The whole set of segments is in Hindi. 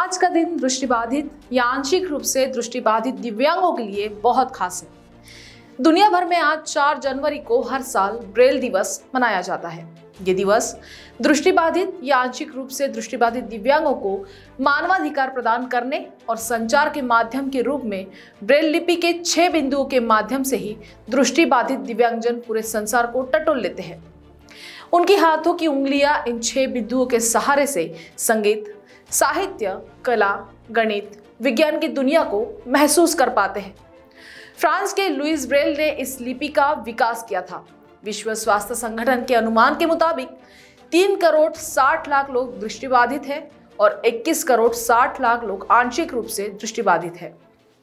आज का दिन दृष्टिबाधित या आंशिक रूप से दृष्टिबाधित दिव्यांगों के लिए बहुत खास है। दुनिया भर में आज 4 जनवरी को हर साल ब्रेल दिवस मनाया जाता है। ये दिवस दृष्टिबाधित या आंशिक रूप से दृष्टिबाधित दिव्यांगों को मानवाधिकार प्रदान करने और संचार के माध्यम के रूप में ब्रेल लिपि के 6 बिंदुओं के माध्यम से ही दृष्टिबाधित दिव्यांगजन पूरे संसार को टटोल लेते हैं। उनकी हाथों की उंगलियां इन 6 बिंदुओं के सहारे से संगीत, साहित्य, कला, गणित, विज्ञान की दुनिया को महसूस कर पाते हैं। फ्रांस के लुईस ब्रेल ने इस लिपि का विकास किया था। विश्व स्वास्थ्य संगठन के अनुमान के मुताबिक 3 करोड़ 60 लाख लोग दृष्टिबाधित हैं और 21 करोड़ 60 लाख लोग आंशिक रूप से दृष्टिबाधित हैं।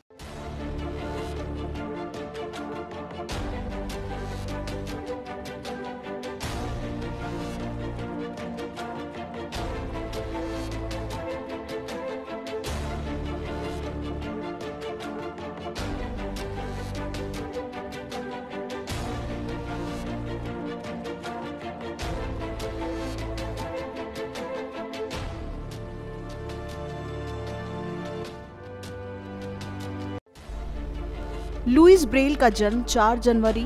लुईस ब्रेल का जन्म 4 जनवरी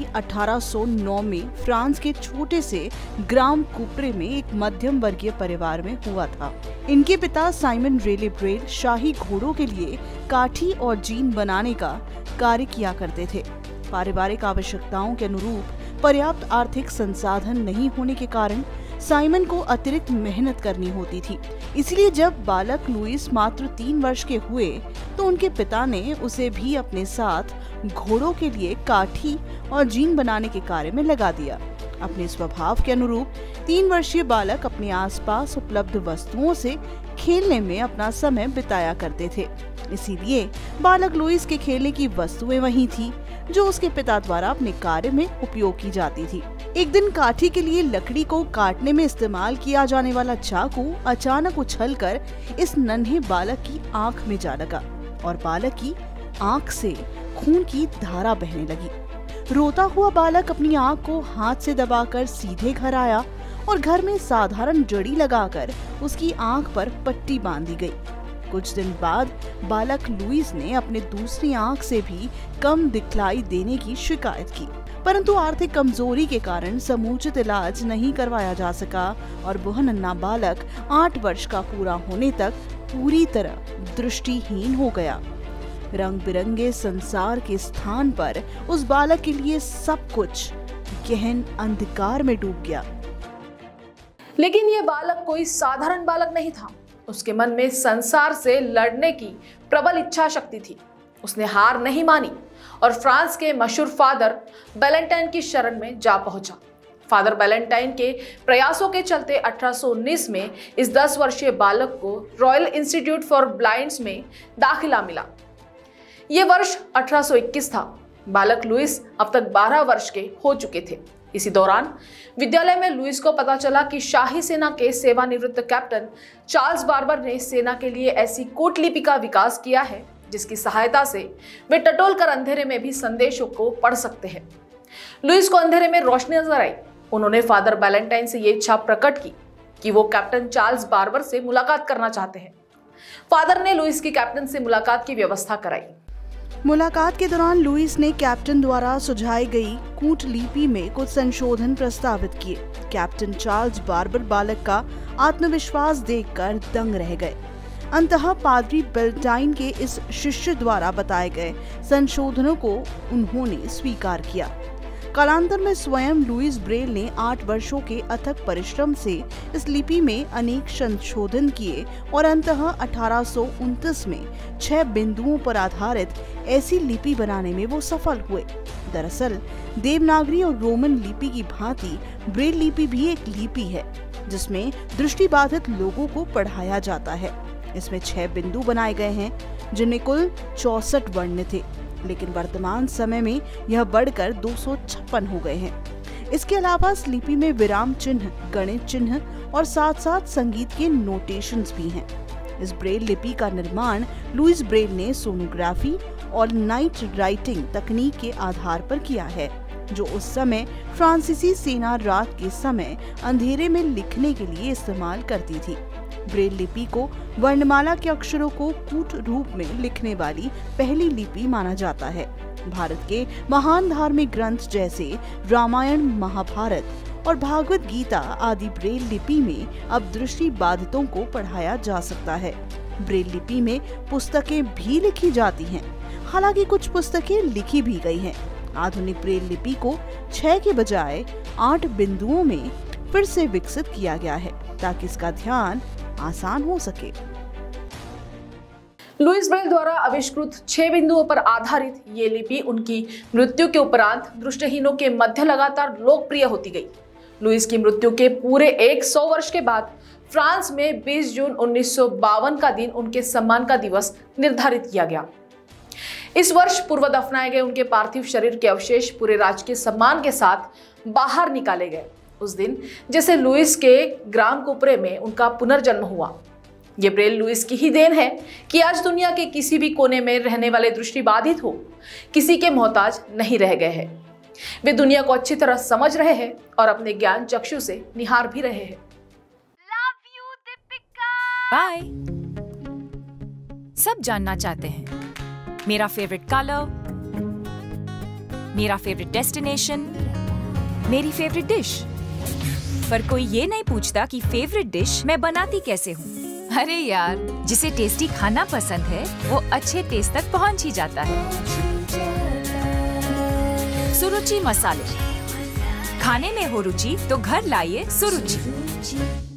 1809 में फ्रांस के छोटे से ग्राम कूपरे में एक मध्यम वर्गीय परिवार में हुआ था। इनके पिता साइमन रेले ब्रेल शाही घोड़ों के लिए काठी और जीन बनाने का कार्य किया करते थे। पारिवारिक आवश्यकताओं के अनुरूप पर्याप्त आर्थिक संसाधन नहीं होने के कारण साइमन को अतिरिक्त मेहनत करनी होती थी। इसलिए जब बालक लुईस मात्र 3 वर्ष के हुए तो उनके पिता ने उसे भी अपने साथ घोड़ों के लिए काठी और जीन बनाने के कार्य में लगा दिया। अपने स्वभाव के अनुरूप 3 वर्षीय बालक अपने आसपास उपलब्ध वस्तुओं से खेलने में अपना समय बिताया करते थे। इसीलिए बालक लुईस के खेलने की वस्तुएं वही थी जो उसके पिता द्वारा अपने कार्य में उपयोग की जाती थी। एक दिन काठी के लिए लकड़ी को काटने में इस्तेमाल किया जाने वाला चाकू अचानक उछलकर इस नन्हे बालक की आंख में जा लगा और बालक की आंख से खून की धारा बहने लगी। रोता हुआ बालक अपनी आंख को हाथ से दबाकर सीधे घर आया और घर में साधारण जड़ी लगाकर उसकी आंख पर पट्टी बांधी गई। कुछ दिन बाद बालक लुईस ने अपने दूसरी आंख से भी कम दिखलाई देने की शिकायत की, परंतु आर्थिक कमजोरी के कारण समुचित इलाज नहीं करवाया जा सका और वह नन्हा बालक 8 वर्ष का पूरा होने तक पूरी तरह दृष्टिहीन हो गया। रंग बिरंगे संसार के स्थान पर उस बालक के लिए सब कुछ गहन अंधकार में डूब गया। लेकिन यह बालक कोई साधारण बालक नहीं था। उसके मन में संसार से लड़ने की प्रबल इच्छा शक्ति थी। उसने हार नहीं मानी और फ्रांस के मशहूर फादर बैलेंटाइन की शरण में जा पहुंचा। फादर बैलेंटाइन के प्रयासों के चलते 1819 में इस 10 वर्षीय बालक को रॉयल इंस्टीट्यूट फॉर ब्लाइंड्स में दाखिला मिला। यह वर्ष 1821 था। बालक लुईस अब तक 12 वर्ष के हो चुके थे। इसी दौरान विद्यालय में लुईस को पता चला कि शाही सेना के सेवानिवृत्त कैप्टन चार्ल्स बार्बर ने सेना के लिए ऐसी कूटलिपि का विकास किया है जिसकी सहायता से वे टटोल कर अंधेरे में भी संदेशों को पढ़ सकते हैं। लुईस को अंधेरे में रोशनी नजर आई। उन्होंने फादर बैलेंटाइन से ये इच्छा प्रकट की कि वो कैप्टन चार्ल्स बार्बर से मुलाकात करना चाहते हैं। फादर ने लुईस की कैप्टन से मुलाकात की व्यवस्था कराई। मुलाकात के दौरान लुईस ने कैप्टन द्वारा सुझाई गई कूटलिपि में कुछ संशोधन प्रस्तावित किए। कैप्टन चार्ल्स बार्बर बालक का आत्मविश्वास देखकर दंग रह गए। अंततः पादरी बैलेंटाइन के इस शिष्य द्वारा बताए गए संशोधनों को उन्होंने स्वीकार किया। कालांतर में स्वयं लुईस ब्रेल ने 8 वर्षों के अथक परिश्रम से इस लिपि में अनेक संशोधन किए और अंततः 1829 में 6 बिंदुओं पर आधारित ऐसी लिपि बनाने में वो सफल हुए। दरअसल देवनागरी और रोमन लिपि की भांति ब्रेल लिपि भी एक लिपि है जिसमें दृष्टिबाधित लोगों को पढ़ाया जाता है। इसमें 6 बिंदु बनाए गए हैं जिनमें कुल 64 वर्ण थे, लेकिन वर्तमान समय में यह बढ़कर 256 हो गए हैं। इसके अलावा इस लिपि में विराम चिन्ह, गणित चिन्ह और साथ साथ संगीत के नोटेशंस भी हैं। इस ब्रेल लिपि का निर्माण लुईस ब्रेल ने सोनोग्राफी और नाइट राइटिंग तकनीक के आधार पर किया है, जो उस समय फ्रांसीसी सेना रात के समय अंधेरे में लिखने के लिए इस्तेमाल करती थी। ब्रेल लिपि को वर्णमाला के अक्षरों को कूट रूप में लिखने वाली पहली लिपि माना जाता है। भारत के महान धार्मिक ग्रंथ जैसे रामायण, महाभारत और भागवत गीता आदि ब्रेल लिपि में अब दृष्टि बाधितों को पढ़ाया जा सकता है। ब्रेल लिपि में पुस्तकें भी लिखी जाती हैं। हालांकि कुछ पुस्तकें लिखी भी गई हैं। आधुनिक ब्रेल लिपि को 6 के बजाय 8 बिंदुओं में फिर से विकसित किया गया है ताकि इसका ध्यान आसान हो सके। लुईस ब्रेल द्वारा आविष्कृत 6 बिंदुओं पर आधारित ये लिपि उनकी मृत्यु के उपरांत दृष्टिहीनों के मध्य लगातार लोकप्रिय होती गई। लुईस की मृत्यु के पूरे 100 वर्ष के बाद फ्रांस में 20 जून 1952 का दिन उनके सम्मान का दिवस निर्धारित किया गया। इस वर्ष पूर्व दफनाए गए उनके पार्थिव शरीर के अवशेष पूरे राजकीय सम्मान के साथ बाहर निकाले गए। उस दिन जैसे लुईस के ग्राम कुपरे में उनका पुनर्जन्म हुआ। ये ब्रेल लुईस की ही देन है कि आज दुनिया के किसी भी कोने में रहने वाले दृष्टिबाधित हो किसी के मोहताज नहीं रह गए हैं। वे दुनिया को अच्छी तरह समझ रहे हैं और अपने ज्ञान चक्षु से निहार भी रहे हैं। Love you Deepika. बाय। सब जानना चाहते हैं मेरा फेवरेट कलर, मेरा फेवरेट डेस्टिनेशन, मेरी फेवरेट डिश, पर कोई ये नहीं पूछता कि फेवरेट डिश मैं बनाती कैसे हूँ। अरे यार, जिसे टेस्टी खाना पसंद है वो अच्छे टेस्ट तक पहुँच ही जाता है। सुरुचि मसाले, खाने में हो रुचि तो घर लाइए सुरुचि।